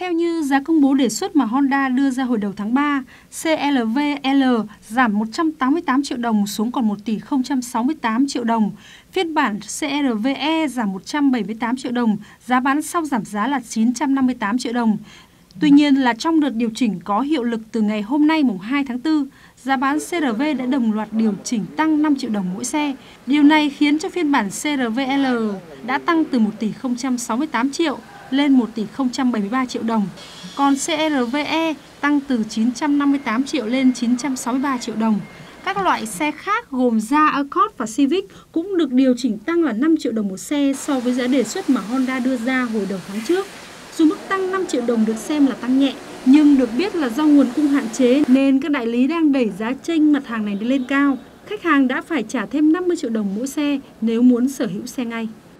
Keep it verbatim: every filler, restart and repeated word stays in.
Theo như giá công bố đề xuất mà Honda đưa ra hồi đầu tháng ba, xê e vê lờ giảm một trăm tám mươi tám triệu đồng xuống còn một tỷ không trăm sáu mươi tám triệu đồng. Phiên bản xê e vê e giảm một trăm bảy mươi tám triệu đồng, giá bán sau giảm giá là chín trăm năm mươi tám triệu đồng. Tuy nhiên là trong đợt điều chỉnh có hiệu lực từ ngày hôm nay mùng hai tháng tư, giá bán xê e vê đã đồng loạt điều chỉnh tăng năm triệu đồng mỗi xe. Điều này khiến cho phiên bản xê e vê lờ đã tăng từ một tỷ không trăm sáu mươi tám triệu lên một tỷ không trăm bảy mươi ba triệu đồng. Còn xê e vê e tăng từ chín trăm năm mươi tám triệu lên chín trăm sáu mươi ba triệu đồng. Các loại xe khác gồm Ra, Accord và Civic cũng được điều chỉnh tăng là năm triệu đồng một xe so với giá đề xuất mà Honda đưa ra hồi đầu tháng trước. Dù mức tăng năm triệu đồng được xem là tăng nhẹ, nhưng được biết là do nguồn cung hạn chế nên các đại lý đang đẩy giá chênh mặt hàng này lên cao. Khách hàng đã phải trả thêm năm mươi triệu đồng mỗi xe nếu muốn sở hữu xe ngay.